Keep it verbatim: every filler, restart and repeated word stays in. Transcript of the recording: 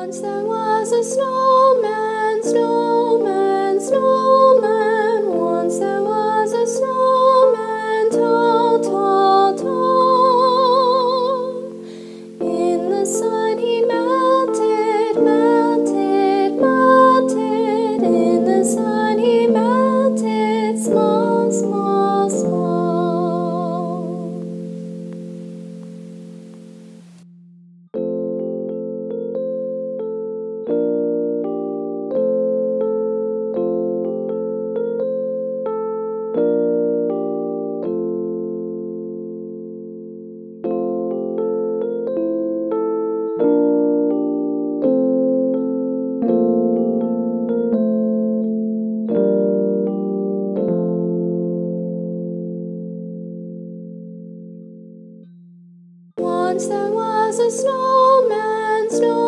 Once there was a snowman, snowman, snowman. Once there was a snowman, tall, tall, tall. In the sun he melted, melted, melted. In the sun he melted, small, small, small. Once there was a snowman, snowman.